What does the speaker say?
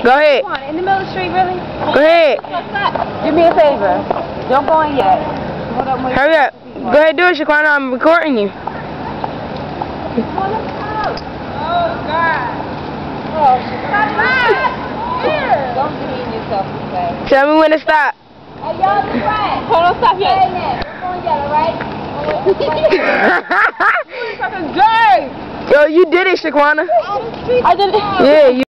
Go ahead. Come on, in the middle of the street, really? Go ahead. Do me a favor. Don't go in yet. Hold up, Hurry up. Go ahead, do it, Shaquana. I'm recording you. Oh, God. Oh, Shaquana. Don't demean yourself this way. Tell me when to stop. Hey, y'all, be quiet. Hold on, stop yet. Hey, man. Don't go in yet, all right? Yo, you did it, Shaquana. I did it. Yeah, you